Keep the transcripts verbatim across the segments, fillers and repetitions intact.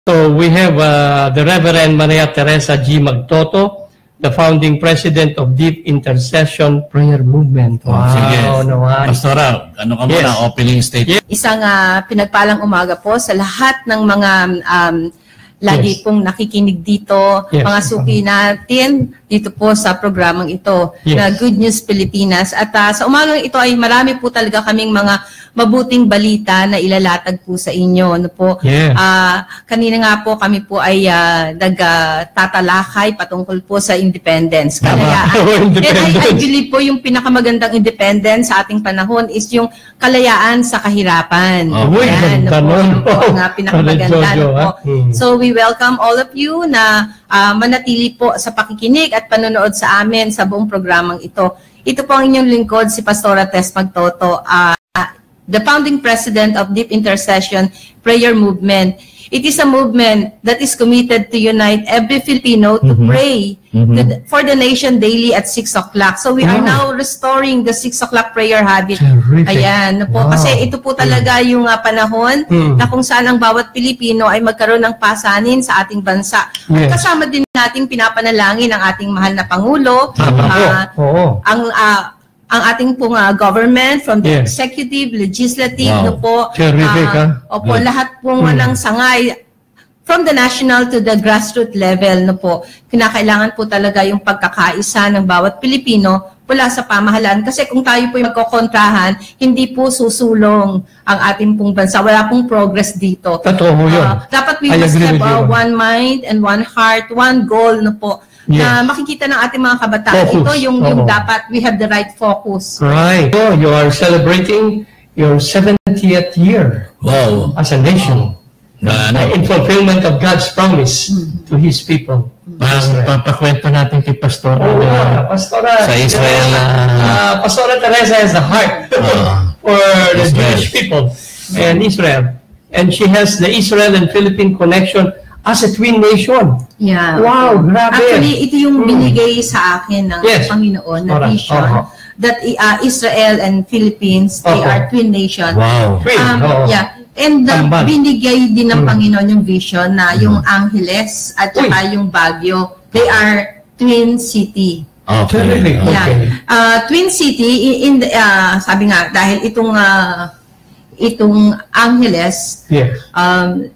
So we have uh, the Reverend Maria Teresa G. Magtoto, the founding president of Deep Intercession Prayer Movement. Wow, sige. Naman. Pastora, ano ka muna, Yes. opening statement? Yes. Isang uh, pinagpalang umaga po sa lahat ng mga um, lagi Yes. pong nakikinig dito, Yes. mga suki natin dito po sa programang ito, Yes. na Good News Pilipinas. At uh, sa umagang ito ay marami po talaga kaming mga mabuting balita na ilalatag po sa inyo. Ano po? Yes. Ah, kanina nga po kami po ay uh, nagtatalakay patungkol po sa independence. Kalayaan. Oh, independence. And I, I believe po yung pinakamagandang independence sa ating panahon is yung kalayaan sa kahirapan. Uy, Yan, ganda ano po, nun. yun po ang uh, pinakamaganda. Jojo, ano po. ha? Hmm. So we welcome all of you na uh, manatili po sa pakikinig at panonood sa amin sa buong programang ito. Ito po ang inyong lingkod, si Pastora Tess Magtoto, uh, the founding president of Deep Intercession Prayer Movement. It is a movement that is committed to unite every Filipino to Mhm. pray Mhm. to the- for the nation daily at six o'clock. So we are Wow. now restoring the six o'clock prayer habit. Terrific. Ayan, ano po, Wow. kasi ito po talaga yung uh, panahon Mm. na kung saan ang bawat Pilipino ay magkaroon ng pasanin sa ating bansa. Yes. Kasama din nating pinapanalangin ang ating mahal na Pangulo, Tama po. ah, Oo. ang ah, ang ating pong ah, government from the Yes. executive, legislative, Wow. no po. Terrific, ah, ah. Opo, Good. lahat pong Mm. walang sangay from the national to the grassroots level, no po. Kinakailangan po talaga yung pagkakaisa ng bawat Pilipino mula sa pamahalaan. Kasi kung tayo po yung magkokontrahan, hindi po susulong ang ating pong bansa. Wala pong progress dito. Totoo ho yun. Ah, dapat we I must agree have with you. ah, one mind and one heart, one goal, no po. Na Yes. makikita ng ating mga kabataan. Focus. Ito yung, yung Oo. dapat, we have the right focus. Right. So you are celebrating your seventieth year Wow. as a nation Na, ano, in fulfillment of God's promise to His people. parang papakwento natin kay Pastora. Oh, na- Pastora. Sa Israel, uh, Pastora Teresa has a heart Ah. for the Israel. Jewish people and Israel. And she has the Israel and Philippine connection as a twin nation. Yeah. Wow, grabe. Actually, ito yung Mm. binigay sa akin ng Yes. Panginoon na Alright. vision Uh-huh. that uh, Israel and Philippines, they Uh-huh. are twin nation. Wow. Twin, Um, oo. yeah. And uh, Tambal. binigay din ng Mm. Panginoon yung vision na yung Angeles at saka yung Baguio, they are twin city. Okay. Terrific. Okay. Yeah. Uh, Twin City in, in the, uh, sabi nga dahil itong uh, itong Angeles, Yes. um,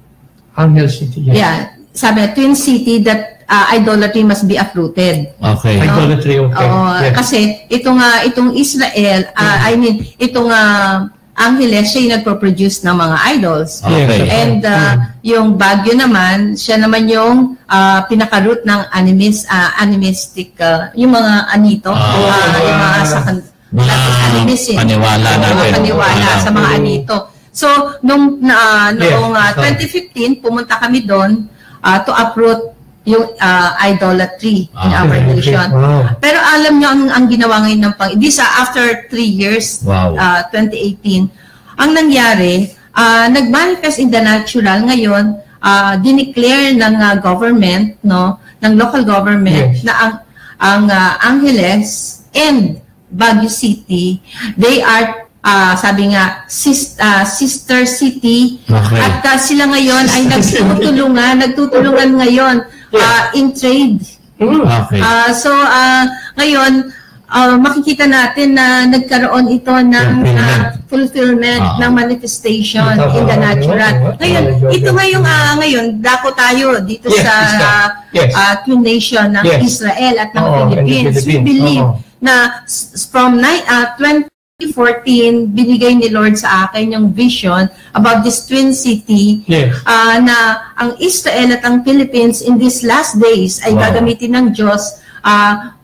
Angel City. Yes. yeah, sabi nga, Twin City that uh, idolatry must be uprooted. Okay. Idolatry, okay. Oo, Yes. kasi itong uh, itong Israel, uh, I mean, itong uh, Angeles, siya yung nagpo-produce ng mga idols. Okay. And uh, yung Baguio naman, siya naman yung uh, pinaka-root ng animis, uh, animistic, uh, yung mga anito, Ah. uh, yung mga sa Mga animism. paniwala Yung mga natin. paniwala Wala. sa mga anito. So, nung na, noong uh, Yes. twenty fifteen, pumunta kami doon uh, to uproot yung uh, idolatry in Ah, our okay. nation. Wow. Pero alam niyo ang, ang ginawa ngayon ng pang this uh, after three years, Wow. uh, twenty eighteen, ang nangyari, uh, nag-manifest in the natural ngayon, uh, dineclare ng uh, government, no, ng local government Yes. na ang ang uh, Angeles and Baguio City, they are uh, sabi nga sis, uh, sister city. Okay. At uh, sila ngayon ay nagtutulungan, nagtutulungan ngayon uh, in trade. Mm. Okay. Ah, so, ah, ngayon, ah, makikita natin na nagkaroon ito ng ah, fulfillment Ah. ng manifestation Ito, in the ah, natural. oo, oo, Ngayon, oo, ito oo. ngayong, ah, ngayon, dako tayo dito Yes, sa Israel. Yes. ah, twin nation ng Yes. Israel at ng Oo, and the Philippines. We Philippines. believe Oo. na s- from ni- ah, twenty fourteen, binigay ni Lord sa akin yung vision about this twin city. Yes. Ah, na ang Israel at ang Philippines in these last days ay Wow. gagamitin ng Diyos ah,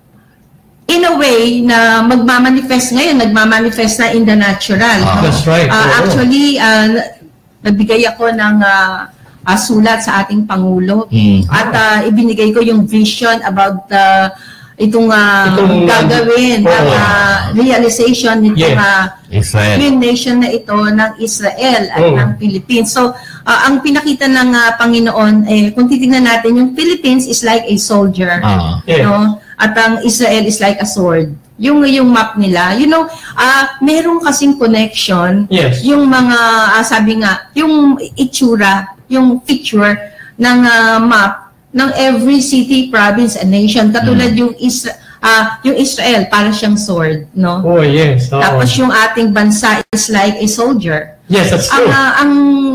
in a way na magmamanifest ngayon, nagmamanifest na in the natural. Ah. That's right. Ah, Oo. actually, ah, nagbigay ako ng ah, ah, sulat sa ating Pangulo Mm. at ah, ibinigay ko yung vision about the itong, ah, Itong, gagawin ng oo. ah, realization nitong Yes. ah, Israel. twin nation na ito ng Israel at Mm. ng Philippines. So, ah, ang pinakita ng ah, Panginoon, eh, kung titingnan natin, yung Philippines is like a soldier. Ah. Yeah. No? At ang Israel is like a sword. Yung yung map nila, you know, ah meron kasing connection. Yes. Yung mga, ah, sabi nga, yung itsura yung picture ng ah, map ng every city, province, and nation. Katulad yung Isra ah, yung Israel, para siyang sword, no? Oh, yes. Oo. Tapos yung ating bansa is like a soldier. Yes, that's Ang true. ah, ang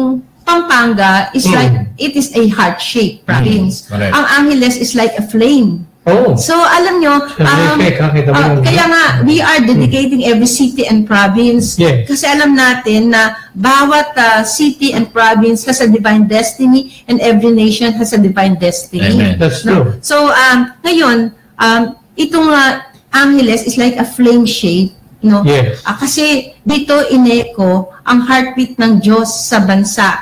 Pampanga is Mm. like, it is a heart-shaped province. correct. Ang Angeles is like a flame. Oh. So, alam nyo, um, Terrific, ha? Kita mo ah, yun, kaya ha? nga, we are dedicating every city and province. Yes. Kasi alam natin na bawat ah, city and province has a divine destiny and every nation has a divine destiny. Amen. That's No? true. So, um, ngayon, um, itong uh, Angeles is like a flame shape. No? Yes. Ah, kasi dito ineko ang heartbeat ng Diyos sa bansa.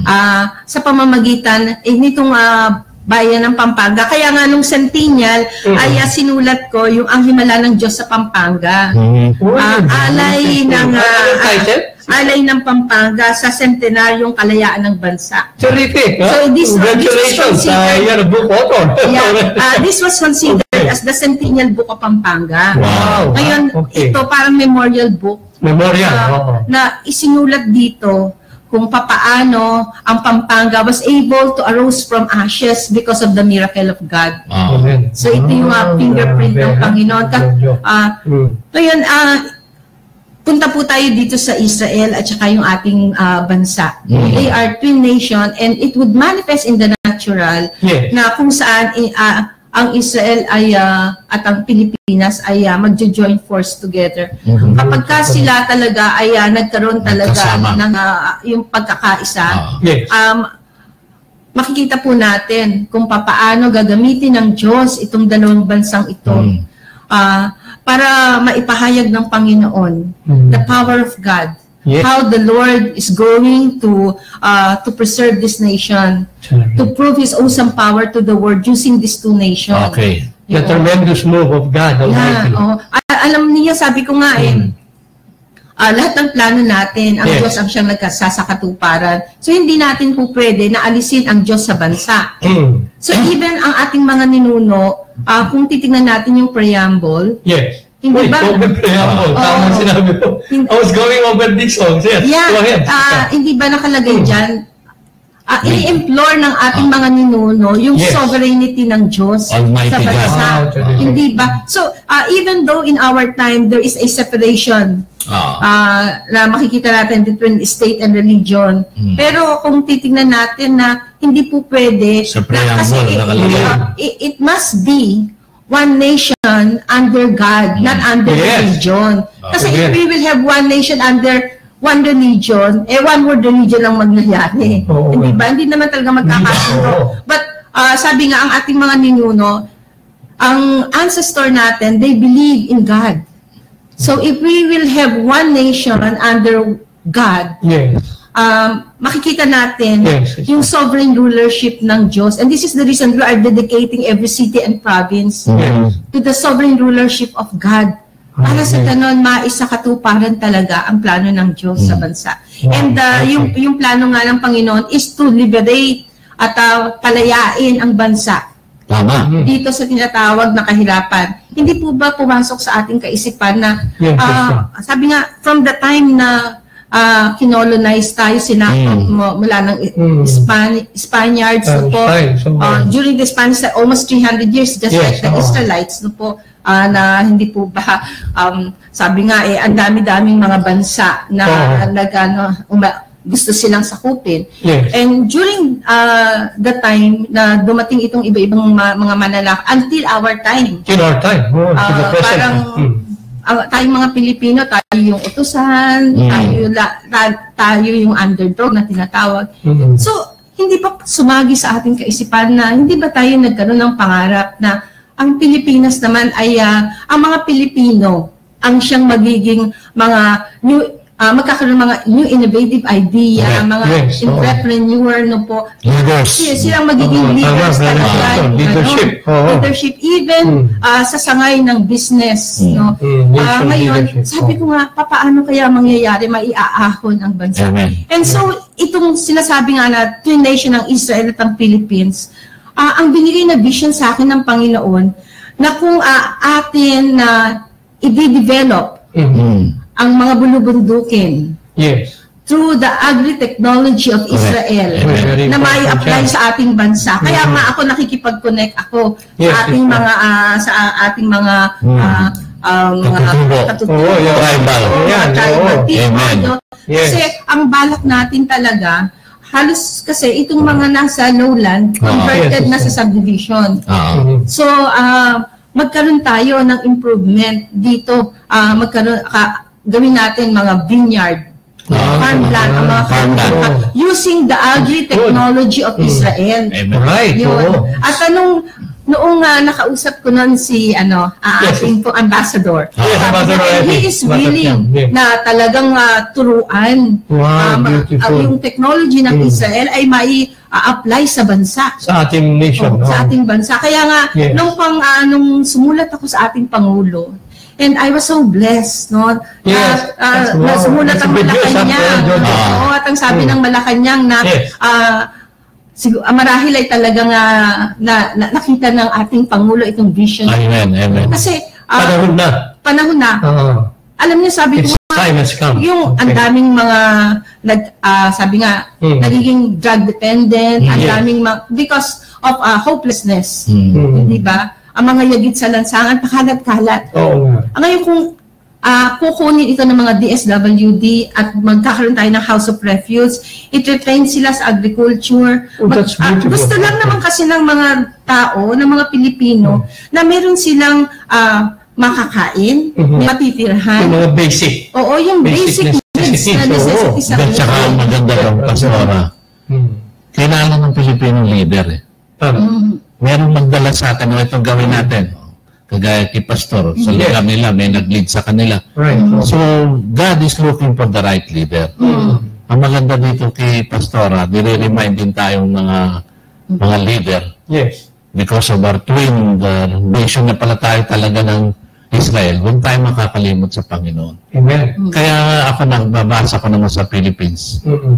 Ah, sa pamamagitan eh, nitong ah, bayan ng Pampanga. Kaya nga nung Centennial Mhm. ay ah, sinulat ko yung ang himala ng Diyos sa Pampanga. Mm. Oh, Ah, alay ng Ano ah, yung title? alay ng Pampanga sa centenaryong kalayaan ng bansa. Terrific. So, ha? this- Congratulations this is sa considered- yan, book author. Yeah, ah, this was considered Okay. as the Centennial Book of Pampanga. Wow. Ngayon, Okay. ito parang memorial book Memorial. ah, oo. na isinulat dito kung papaano ang Pampanga was able to arose from ashes because of the miracle of God. Ah. Amen. So ito yung uh, Ah, fingerprint ng grabe, ha? Panginoon. Ka- Medyo. ah, Mm. ngayon, ah, punta po tayo dito sa Israel at saka yung ating ah, bansa. Mm. They are twin nation and it would manifest in the natural Yes. na kung saan eh, ah, ang Israel ay ah, at ang Pilipinas ay uh, magjo-join force together. Mhm. Kapag ka sila talaga ay ah, nagkaroon talaga Magkasama. ng ah, yung pagkakaisa, Ah. Yes. um, makikita po natin kung papaano gagamitin ng Diyos itong dalawang bansang ito Mm. ah, para maipahayag ng Panginoon Mm. the power of God. Yes. How the Lord is going to uh, to preserve this nation, Terrific. to prove His awesome power to the world using these two nations. Okay. The tremendous move of God Almighty. Yeah, oh. A- alam niya, sabi ko nga eh, ah, lahat ng plano natin, ang Yes. Diyos ang siyang nagkasasakatuparan. So hindi natin po pwede na alisin ang Diyos sa bansa. Mm. So even ang ating mga ninuno, ah, kung titingnan natin yung preamble, Yes. Hindi Wait, ba- COVID preamble. Oo. Tama sinabi ko. Hindi- I was going over these songs. Yes. yeah, Go ahead. ah, hindi ba nakalagay Hmm. dyan? Ah, i-implore ng ating mga ninuno yung Yes. sovereignty ng Diyos Almighty sa bansa. God. Wow, terrific. Hindi ba? So, ah, even though in our time there is a separation Ah. ah, na makikita natin between state and religion, Hmm. pero kung titingnan natin na hindi po pwede, Sa na, preamble, it, nakalagay. ah, it, it must be one nation under God, not under Yes. religion. Kasi if Yes. we will have one nation under one religion, eh one world religion lang mangyayari. Oo. Hindi ba? Hindi naman talaga magkakasundo. Oo. But ah, sabi nga, ang ating mga ninuno, ang ancestor natin, they believe in God. So if we will have one nation under God, Yes. um, makikita natin Yes, yes. yung sovereign rulership ng Diyos. And this is the reason we are dedicating every city and province Yes. to the sovereign rulership of God. Para sa ganon, maisakatuparan talaga ang plano ng Diyos sa bansa. Wow. And uh, yung, yung plano nga ng Panginoon is to liberate at uh, palayain ang bansa Tama. Mm. dito sa tinatawag na kahirapan. Hindi po ba pumasok sa ating kaisipan na, Yes, yes, ah, sabi nga, from the time na uh, kinolonize tayo, sinakop Mm. mo mula ng Mm. Span- Spaniards, no po, Fine. So, uh, during the Spanish, almost three hundred years, just Yes, like the oo. Israelites, no po, ah, na hindi po ba, um, sabi nga, eh, ang dami-daming mga bansa na Oo. nag, ano, uma- gusto silang sakupin. yes. And during uh, the time na dumating itong iba-ibang ma- mga manlalak, until our time, In our time. Oh, to the ah, present. parang Mm. ang tayong mga Pilipino, tayo yung utusan, Mm. tayo, la- ta- tayo yung underdog na tinatawag. Mm. So, hindi ba sumagi sa ating kaisipan na hindi ba tayo nagkaroon ng pangarap na ang Pilipinas naman ay ah, ang mga Pilipino ang siyang magiging mga new ah, magkakaroon ng mga new innovative idea, Correct. mga Yes, oo. entrepreneur, no po. Leaders. Sila, silang magiging Oo, leaders tama, talaga. tama. yung Leadership, ano, oo. leadership, even Mm. ah, sa sangay ng business. Mm. No? Mm, Ah, nation ngayon, leadership, sabi oo. ko nga, papaano kaya mangyayari, maiaahon ang bansa. Amen. And so, itong sinasabi nga na twin nation ng Israel at ang Philippines, ah, ang binigay na vision sa akin ng Panginoon na kung ah, atin na i-develop Mm. Mm. ang mga bulubundukin, Yes. through the agri-technology of Israel Very na may important apply yan. sa ating bansa. Kaya nga ako nakikipag-connect ako Yes, sa ating yes, mga ah, sa ating mga Hmm. ah, um, Katutubo. katutubo, Oo, yeah. Tribal. Yan, tribal oo. people, Amen. no? Yes. Kasi ang balak natin talaga, halos kasi itong mga nasa lowland, Ah, converted yes, na yes, sa subdivision. Ah. Mhm. So, ah, magkaroon tayo ng improvement dito. Ah, magkaroon, ka, gawin natin mga vineyard, Ah, farmland, ang mga farmland. farmland, using the agri-technology of Israel. Amen. Right. Yun. oo. At anong, noong ah, nakausap ko nun si ano, ah, Yes. ating po ambassador. Yes, Sabi Ambassador niya, Eddie. he is willing Yes. na talagang ah, turuan. Wow, Ah, ma- beautiful. ah, yung technology ng Mm. Israel ay mai ah, apply sa bansa. Sa ating nation. Oh, sa no? ating bansa. Kaya nga, Yes. nung, pang, ah, nung sumulat ako sa ating Pangulo, and I was so blessed, no? Yes. Na, ah, That's- na wow. sumulat That's ang a good news, Malacanang. ah, Jojo. Oo, at ang sabi Mm. ng Malacanang na, Yes. ah, siguro, ah, marahil ay talagang ah, na, na, nakita ng ating Pangulo itong vision. Amen. Amen. Kasi, ah, Panahon na. panahon na, Oo. alam niyo, sabi ko, It's time has come. yung ang Okay. daming mga nag ah, sabi nga Hmm. nagiging drug dependent, ang Yes. daming ma- because of ah, hopelessness. Hmm. Hmm. Hindi ba? Ang mga yagit sa lansangan pakalat-kalat. Oo nga. Ang ngayon kung ah, kukunin ito ng mga D S W D at magkakaroon tayo ng House of Refuge, i-train sila sa agriculture. Oh, that's ah, beautiful. gusto lang naman kasi ng mga tao, ng mga Pilipino, na meron silang ah, makakain, Mhm. may matitirhan. Yung mga basic. Oo, yung Basic basic, needs necessities, na necessity oo. sa At saka ang maganda ng pastora, Hmm. kailangan ng Pilipinong leader eh. Tama. Mm, Merong magdala sa atin, o itong gawin natin. Kagaya kay Pastor, sa Yes. lugar nila, may nag-lead sa kanila. Right. So, God is looking for the right leader. Ang maganda dito kay Pastora, dire-remind din tayong mga mga leader Yes. because of our twin the nation na pala tayo talaga ng Israel, huwag tayo makakalimot sa Panginoon. Amen. Kaya ako nagbabasa ko naman sa Philippines. Mm-mm.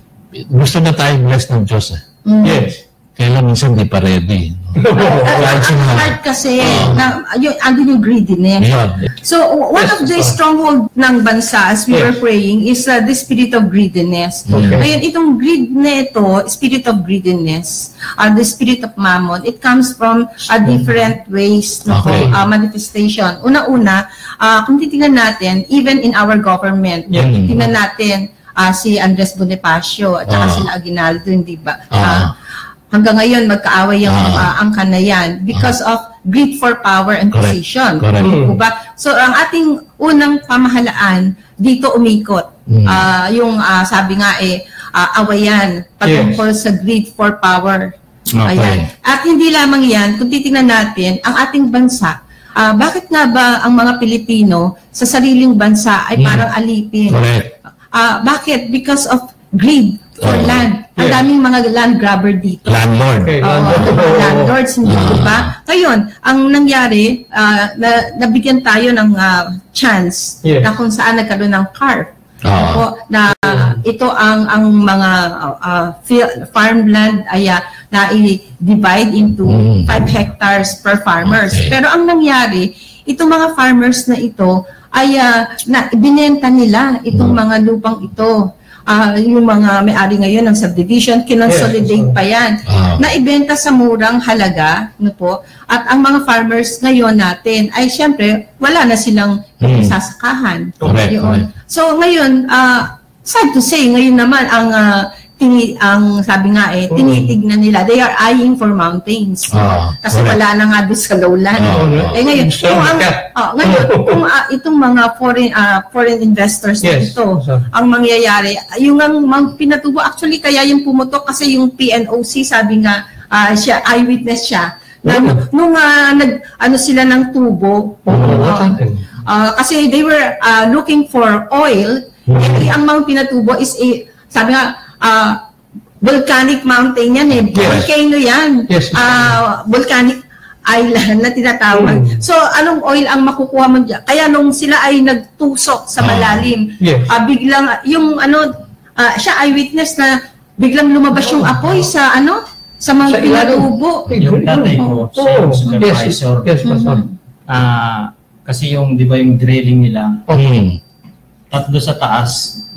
Gusto na tayo bless ng Diyos eh. mm. Yes. Kaya lang minsan di pa ready. No? Kahit Ang sino- hard kasi, na, yung, andun yung greediness. Yun. So, one Yes, of the uh, stronghold ng bansa as we Yes. were praying is uh, the spirit of greediness. Okay. Ngayon, itong greed na ito, spirit of greediness, uh, the spirit of mammon, it comes from uh, different ways no, Okay. uh, manifestation. Una-una, uh, kung titingnan natin, even in our government, Yeah. tingnan natin uh, si Andres Bonifacio at saka Ah. sila Aguinaldo, hindi ba? Ah. Uh, hanggang ngayon, magkaaway ang Ah. uh, angkan na yan because of greed for power and Correct. position. Correct. Di ba? So, ang ating unang pamahalaan, dito umikot. Mm. Ah, yung ah, sabi nga eh, ah, awayan patungkol sa greed for power. Okay. Ayan. At hindi lamang yan, kung titingnan natin, ang ating bansa, ah, bakit nga ba ang mga Pilipino sa sariling bansa ay Mm. parang alipin? Correct. Ah, bakit? Because of greed for Oh. land. Ang Yeah. daming mga land grabber dito. Landlord. Okay. Oo, landlord. landlords, hindi Ah. ko ba? Ngayon, ang nangyari, ah, na, nabigyan tayo ng ah, chance Yes. na kung saan nagkaroon ng C A R P. Ah. Ako, na ito ang ang mga ah, fi- farmland ay ah, na i-divide into Mm. five hectares per farmers. Okay. Pero ang nangyari, itong mga farmers na ito ay ah, na binenta nila itong Mm. mga lupang ito. Ah, yung mga may-ari ngayon ng subdivision, kinonsolidate Yes. pa yan. Ah. Naibenta sa murang halaga, no po, at ang mga farmers ngayon natin ay syempre wala na silang Hmm. sasakahan. Correct, Yun. correct. So ngayon, ah, sad to say, ngayon naman ang ah, tini ang sabi nga eh, Hmm. tinitignan nila, they are eyeing for mountains. Ah, Kasi correct. wala na nga doon sa lowland. Ah, ah. eh ngayon, Gusto kung ang, ka. ah, ngayon, kung ah, itong mga foreign ah, foreign investors na Yes. ito, So- ang mangyayari, yung ang mang pinatubo, actually kaya yung pumutok kasi yung P N O C, sabi nga, ah, siya, eyewitness siya, na, Oh. nung ah, nag, ano sila ng tubo, Oh, what ah, happened? ah, kasi they were ah, looking for oil, eh, ang mga pinatubo is, eh, sabi nga, ah, volcanic mountain yan eh, Yes. volcano yan, Yes. Ah, volcanic island na tinatawag. Mm. So, anong oil ang makukuha mo dyan? Kaya nung sila ay nagtusok sa Ah. malalim, Yes. ah, biglang, yung ano, ah, siya eyewitness na biglang lumabas yung apoy sa ano, sa mga Sa ilalim. pinatubo. Yung tatay ko, siya yung Oh, yes, supervisor. yes, Pastor. Ah, kasi yung, di ba yung drilling nila, Hmm. tatlo sa taas,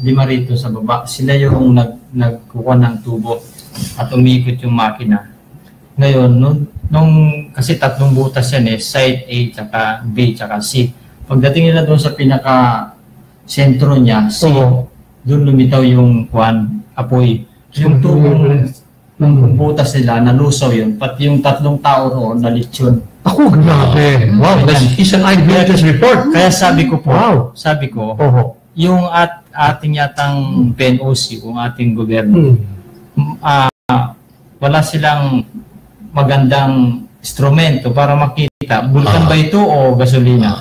lima rito sa baba. Sila yung nag, nagkuha ng tubo at umikot yung makina. Ngayon, nung, nung kasi tatlong butas yan eh, side A, tsaka B, tsaka C. Pagdating nila doon sa pinaka-sentro niya, C, Oo. doon lumitaw yung kwan, apoy. Yung tubong ng butas nila, nalusaw yun. Pati yung tatlong tao roon, nalitsyon. Ako, grabe. Wow, that's is an eyewitness report. Kaya sabi ko po, Wow. sabi ko, Oo. yung at ating yatang P N O C, yung ating gobyerno, Hmm. ah, wala silang magandang instrumento para makita, bulkan Ah. ba ito o gasolina?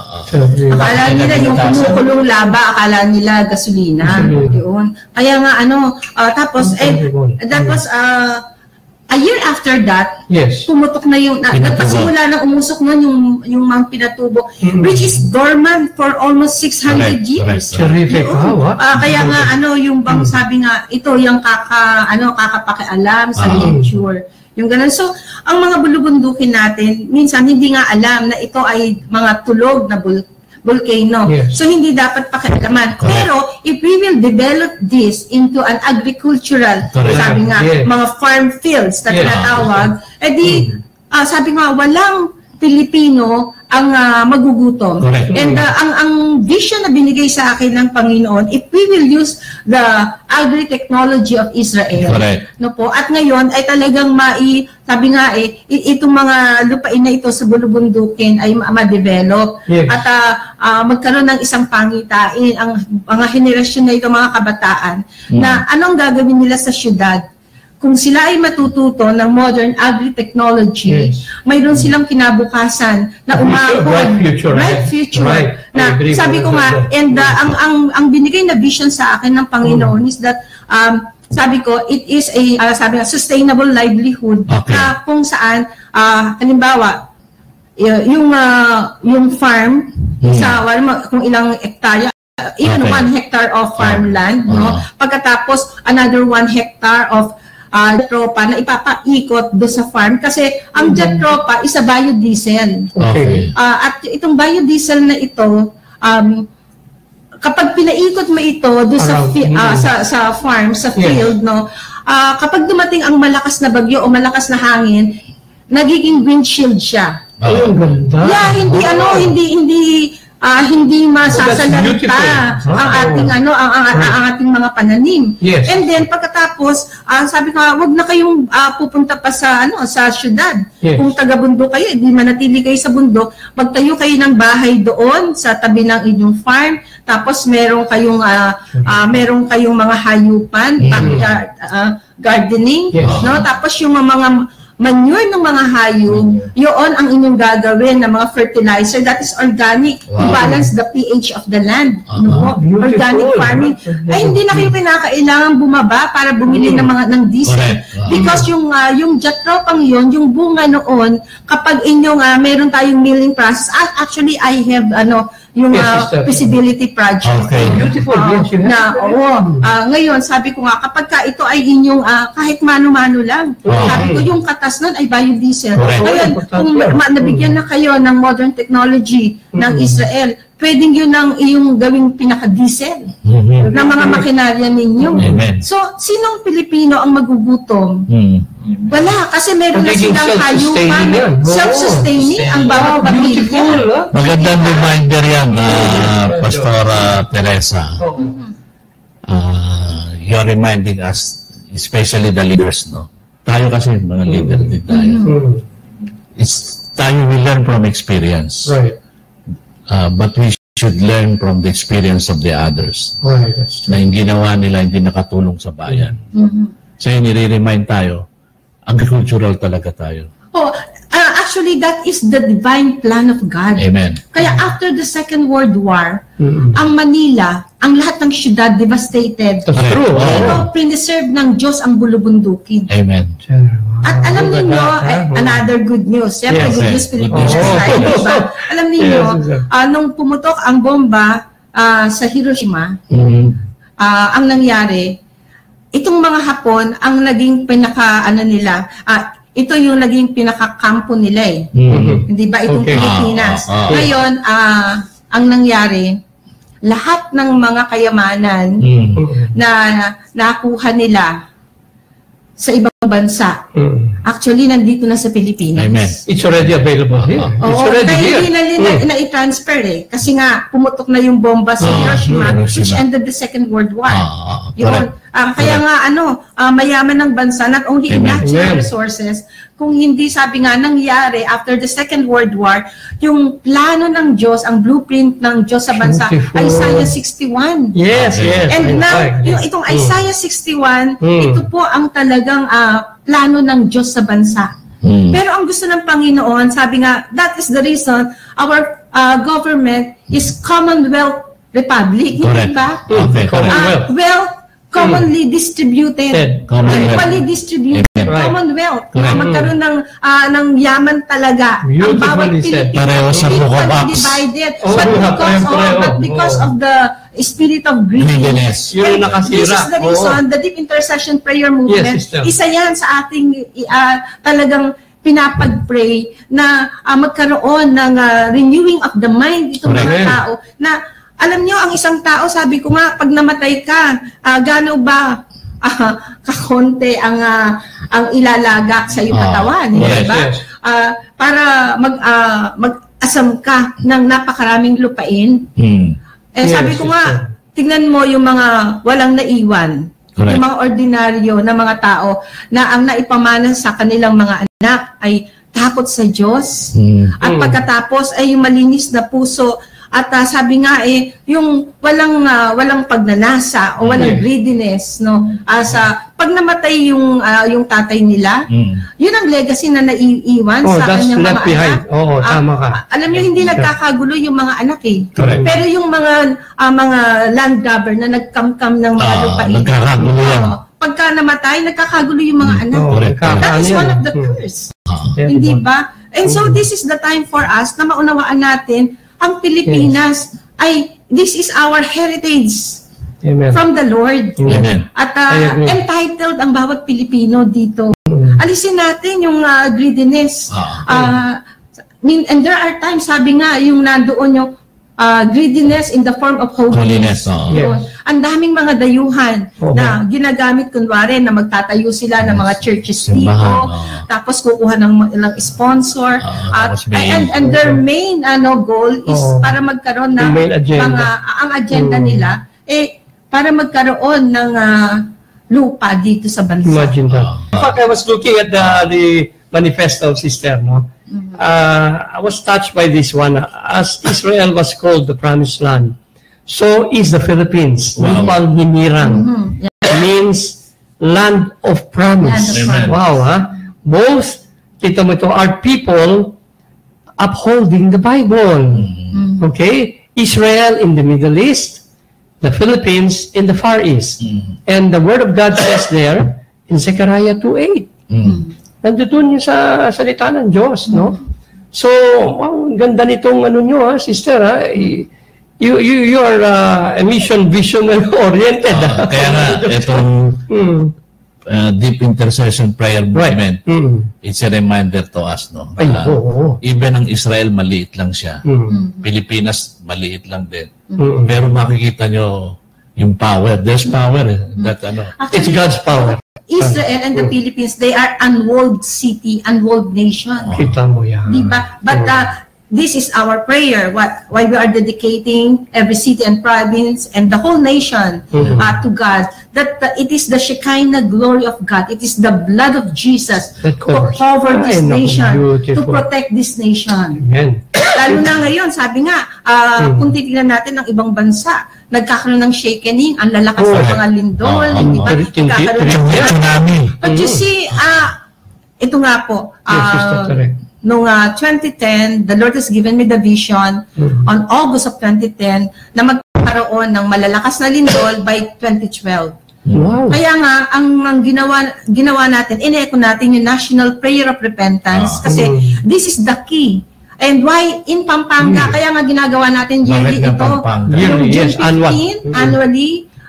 Akala nila yung kumukulong laba, akala nila gasolina. Gasolina. Yun. Kaya nga ano, ah, tapos, eh, tapos, ah, a year after that, Yes. pumutok na yung, na, Pinatubo. nagpasimula na umusok nun yung, yung mga pinatubo, Mhm. which is dormant for almost six hundred Correct, years. correct. Terrific. Oo. Wow, ah. Ah, kaya nga ano yung bang sabi nga ito yung kaka ano kakapakialam sa Ah. nature. Yung ganun. So, ang mga bulubundukin natin, minsan hindi nga alam na ito ay mga tulog na bul volcano. Yes. So, hindi dapat pakialaman. Correct. Pero, if we will develop this into an agricultural, Correct. sabi nga, Yes. mga farm fields na Yes. tinatawag, edi, ah, sabi nga, walang Pilipino ang ah, magugutom. Correct. And uh, ang ang vision na binigay sa akin ng Panginoon, if we will use the agri-technology of Israel, Correct. no po, at ngayon ay talagang mai, sabi nga eh, i- itong mga lupain na ito sa bulubundukin ay ma- ma-develop. Yes. At ah, ah, magkaroon ng isang pangitain, ang mga henerasyon na ito, mga kabataan, na anong gagawin nila sa syudad. Kung sila ay matututo ng modern agri-technology, Yes. mayroon silang kinabukasan na umahon. Bright future, Bright right? future. Right. I Na, agree sabi with ko nga, that. and uh, ang, ang, ang binigay na vision sa akin ng Panginoon is that, um, sabi ko, it is a, uh, sabi nga, sustainable livelihood Okay. na kung saan, uh, halimbawa, y- yung, uh, yung farm, Hmm. sa, wala mo, kung ilang hektarya, uh, even Okay. one hectare of farmland, no? Ah. Pagkatapos, another one hectare of uh, tropa na ipapaikot do sa farm kasi ang jet tropa is a biodiesel. Okay. Uh, at itong biodiesel na ito, um, kapag pinaikot mo ito do sa, Around, fi- ah, mm. sa sa farm, sa Yes. field, no, ah, kapag dumating ang malakas na bagyo o malakas na hangin, nagiging windshield siya. Ay, ang ganda. Yeah, hindi Wow. ano, hindi hindi ah, hindi masasalarita beautiful. ang Wow. ating ano, ang, ang, ang, ang ating mga pananim. Yes. And then pagkatapos, ah, sabi ko, wag na kayong ah, pupunta pa sa ano, sa syudad. Yes. Kung taga-bundok kayo, hindi manatili kayo sa bundok, magtayo kayo ng bahay doon sa tabi ng inyong farm. Tapos meron kayong ah, ah, meron kayong mga hayupan, backyard ah, gardening, Yes. no? Tapos yung mga manure ng mga hayop, yun ang inyong gagawin na mga fertilizer that is organic to Wow. balance the pH of the land. Ah, No? beautiful. Organic farming. Ay, hindi na kayo kinakailangan bumaba para bumili ng mga ng diesel. Correct. Wow. Because yung uh, yung jatropang yun, yung bunga noon, kapag inyong uh, meron tayong milling process, ah, actually I have ano yung Yes, uh, sister. feasibility project. Okay. Beautiful. Ah, Yes, you have. na, oo. Ah, ngayon, sabi ko nga, kapag ka ito ay inyong ah, kahit mano-mano lang, Okay. sabi ko yung katas nun ay biodiesel. Correct. Ngayon, Importante kung yan. ma- nabigyan na kayo ng modern technology ng Israel, pwedeng yun ang iyong gawing pinaka-diesel Mhm. ng mga makinarya ninyo. Amen. So, sinong Pilipino ang magugutom? Hmm. Wala, kasi meron na Magiging silang self-sustaining hayupan. yan. Oo. Self-sustaining ang bawat Wow, beautiful. pamilya. ah. Magandang reminder yan, uh, Pastora Teresa. Oh. Uh, you're reminding us, especially the leaders, no? Tayo kasi, mga leader din tayo. Hmm. It's, tayo will learn from experience. Right. Uh, but we should learn from the experience of the others. Right. That's true. Na yung ginawa nila, hindi nakatulong sa bayan. Mhm. So yun, nire-remind tayo, agricultural talaga tayo. Oh, ah, actually, that is the divine plan of God. Amen. Kaya after the Second World War, Mm-mm. ang Manila, ang lahat ng syudad devastated. That's Correct. true. Oo. Pero preserve ng Diyos ang bulubundukin. Amen. At alam Ganda, niyo, ha? eh, another good news. Siyempre, Yes, good yes. news Philippines Good news. Society, Oh. diba? Alam niyo, Yes, yes. ah, nung pumutok ang bomba ah, sa Hiroshima, Mhm. ah, ang nangyari, itong mga Hapon, ang naging pinaka, ano nila, ah, ito yung naging pinaka-kampo nila eh. Mhm. Hindi ba itong Okay. Pilipinas? Ah, ah, ah. Ngayon, ah, ang nangyari, lahat ng mga kayamanan Mm. na nakuha nila sa ibang bansa, Mm. actually nandito na sa Pilipinas. Amen. It's already available here. It's Oo, already kaya here. hindi na nila Mm. na-transfer eh. Kasi nga, pumutok na yung bomba sa Ah, Hiroshima, Hiroshima. which ended the Second World War. Ah, Yun. correct. Ah, kaya nga, ano, ah, mayaman ng bansa, not only in Amen. natural Amen. resources, kung hindi, sabi nga, nangyari after the Second World War, yung plano ng Diyos, ang blueprint ng Diyos sa bansa, Beautiful. Isaiah sixty-one. Yes, Okay. yes. And in now, fact. yung itong Mm. Isaiah sixty-one, Mm. ito po ang talagang ah, plano ng Diyos sa bansa. Mm. Pero ang gusto ng Panginoon, sabi nga, that is the reason our uh, government is Commonwealth Republic, hindi Correct. ba? Okay, correct. Commonwealth. Uh, well, commonly distributed. Ted. Commonwealth. Equally distributed. Amen. Right. Commonwealth. Correct. Magkaroon ng, ah, ng yaman talaga. Ang bawat Beautifully said. Pilipino, Pareho sa equally Buko Box. divided. Oh, but, pareho, because, pareho. of, but because Oh. of the spirit of greediness. Greediness. Yun ang nakasira. This is the Oo. reason, the deep intercession prayer movement, Yes, sister. isa yan sa ating ah, talagang pinapag-pray na ah, magkaroon ng ah, renewing of the mind itong mga Correct. tao na alam nyo, ang isang tao, sabi ko nga, pag namatay ka, ah, gaano ba ah, kakonte ang ah, ang ilalaga sa iyong Ah, katawan, hindi yes, ba? yes. Ah, para mag ah, mag-asam ka ng napakaraming lupain. Mm. Eh, Yes, sabi ko yes, nga, sir. tignan mo yung mga walang naiwan, Correct. yung mga ordinaryo na mga tao na ang naipamana sa kanilang mga anak ay takot sa Diyos. Mm. At Mm. pagkatapos ay yung malinis na puso. At ah, sabi nga eh, yung walang ah, walang pagnanasa o walang Yes. greediness, no? Asa pag namatay yung ah, yung tatay nila, Mm. yun ang legacy na naiiwan Oh, sa that's kanyang left mga behind. anak. Oo, Ah, tama ka. ah, alam niyo, hindi nagkakagulo yung mga anak eh. Correct. Pero yung mga ah, mga land grabber na nagkamkam ng mga Ah, lupain. nagkakagulo yan. Oo. Pagka namatay, nagkakagulo yung mga anak. Oo, Correct. That is one of the Hmm. curse. Ah. Hindi ba? And so this is the time for us na maunawaan natin ang Pilipinas ay this is our heritage Amen. from the Lord. Amen. At I uh, agree. entitled ang bawat Pilipino dito. Alisin natin yung uh, greediness. Ah. Uh, mean, and there are times, sabi nga, yung nandoon yung uh, greediness in the form of Holiness. holiness. Oo. Yeah. Yun. Ang daming mga dayuhan Oo. na ginagamit kunwari na magtatayo sila ng mga churches dito. Simbahan, oo. Tapos kukuha ng ilang sponsor. Oo, at, tapos may- and, and their main ano goal is Oo. para magkaroon ng Yung main agenda. mga ang agenda Mm. nila eh para magkaroon ng ah, lupa dito sa bansa. Imagine that. Ah. In fact, I was looking at the, the manifesto of Sister, no? Uh, I was touched by this one. As Israel was called the Promised Land, so is the Philippines. Wow. Lupang hinirang. Mhm. Yeah. Means land of promise. Land of promise. Wow, ha? Both, kita mo ito, are people upholding the Bible. Mm. Okay? Israel in the Middle East, the Philippines in the Far East. Mm. And the Word of God says there in Zechariah two eight. Mm. Nandun yung sa salita ng Diyos, no? So, wow, ang ganda nitong ano nyo, ha, sister, ha? I- You, you, you are uh, a mission vision oriented. Ah, kaya nga, itong Mm. uh, deep intercession prayer movement, Right. Mm. it's a reminder to us, no? Ay, Na oo, oo. even ang Israel, maliit lang siya. Mm. Pilipinas, maliit lang din. Mm. Pero makikita nyo yung power. There's power. Eh. That, ano, It's God's power. Israel and the Philippines, they are unwalled city, unwalled nation. Kita mo yan. Di ba? But uh, this is our prayer, what, why we are dedicating every city and province and the whole nation Mhm. uh, to God, that uh, it is the Shekinah glory of God. It is the blood of Jesus That to covers. cover Ay, this naku, nation, to beautiful. protect this nation. Amen. Lalo na ngayon, sabi nga, ah, Hmm. kung titignan natin ng ibang bansa, nagkakaroon ng shakening, ang lalakas Oh. ng mga lindol, Ah, di ba? ah, tin- tin- Nagkakaroon ng tin- tsunami. But you see, ah, ito nga po, Yes, Sister ah, Terek. noong ah, twenty ten, the Lord has given me the vision Mhm. on August of twenty ten na magkaroon ng malalakas na lindol by twenty twelve. Wow. Kaya nga, ang, ang ginawa, ginawa natin, in-echo natin yung National Prayer of Repentance Ah. kasi Mm. this is the key. And why in Pampanga, Mm. kaya nga ginagawa natin Bakit yearly nga ito. Pampanga? Yearly, Yung June yes, annual. fifteen, Mm. annually,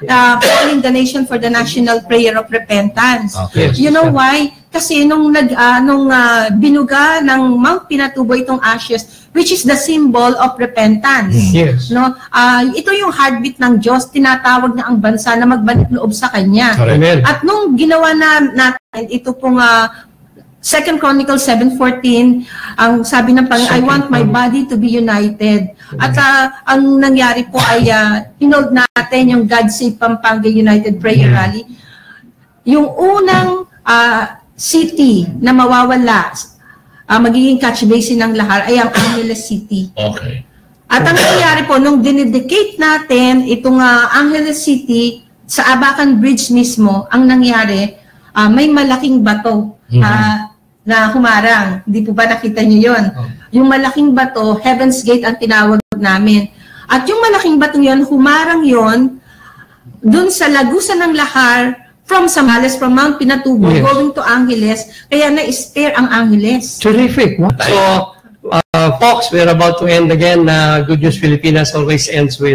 uh, calling the nation for the national prayer of repentance. Okay. You know why? Kasi nung nag uh, nung uh, binuga ng Mount Pinatubo itong ashes, which is the symbol of repentance. Yes. No, uh, ito yung heartbeat ng Diyos, tinatawag na ang bansa na magbalik loob sa Kanya. Amen. At nung ginawa na natin ito pong uh, Second Chronicles seven fourteen, ang sabi ng Panginoon, I want my body to be united. At uh, ang nangyari po ay uh, hinold natin yung God Save Pampanga United Prayer Rally. Yung unang uh, city na mawawala, uh, magiging catch basin ng lahar ay ang Angeles City. Okay. At ang nangyari po, nung dinedicate natin itong uh, Angeles City, sa Abacan Bridge mismo, ang nangyari, uh, may malaking bato uh, mm-hmm. na humarang. Hindi po ba nakita niyo yun? Oh. Yung malaking bato, Heaven's Gate ang tinawag namin. At yung malaking bato yun, humarang yun dun sa lagusan ng lahar, from Sambales, from Mount Pinatubo, yes. going to Angeles, kaya na-spare ang Angeles. Terrific. So, uh, folks, we're about to end again. Uh, Good News Filipinas always ends with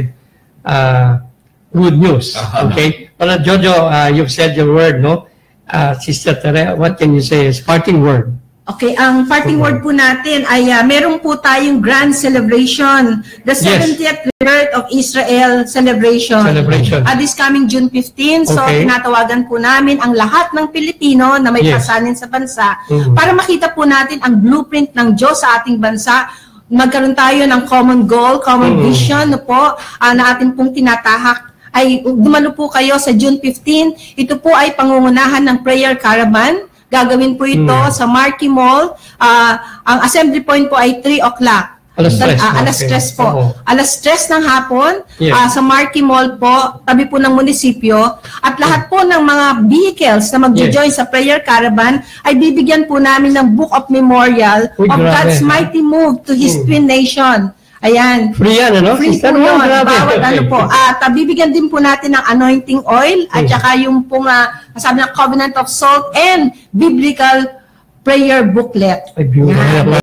uh, good news. Okay? But Jojo, uh, you've said your word, no? Uh, Sister Tere, what can you say? It's parting word. Okay, ang parting word po natin ay uh, meron po tayong grand celebration, the seventieth yes. birth of Israel celebration. Celebration. Uh, this coming June fifteenth, so okay. tinatawagan po namin ang lahat ng Pilipino na may yes. pasanin sa bansa mm-hmm. para makita po natin ang blueprint ng Diyos sa ating bansa. Magkaroon tayo ng common goal, common mm-hmm. vision no po, uh, na ating pong tinatahak. Ay dumalo po kayo sa June fifteenth. Ito po ay pangungunahan ng prayer caravan. Gagawin po ito hmm. sa Marquee Mall. Uh, ang assembly point po ay three o'clock. Alas tres. Uh, alas okay. tres po. Oh. Alas tres ng hapon yes. uh, sa Marquee Mall po, tabi po ng munisipyo. At lahat po ng mga vehicles na mag-join yes. sa prayer caravan ay bibigyan po namin ng Book of Memorial Uy, of grabe. God's mighty move to His hmm. twin nation. Ayan. Free yan, ano? Free po yun. Bawat ano po. At uh, bibigyan din po natin ng anointing oil at saka yung pong, uh, sabi ng Covenant of Salt and Biblical Prayer Booklet. Ay, beautiful.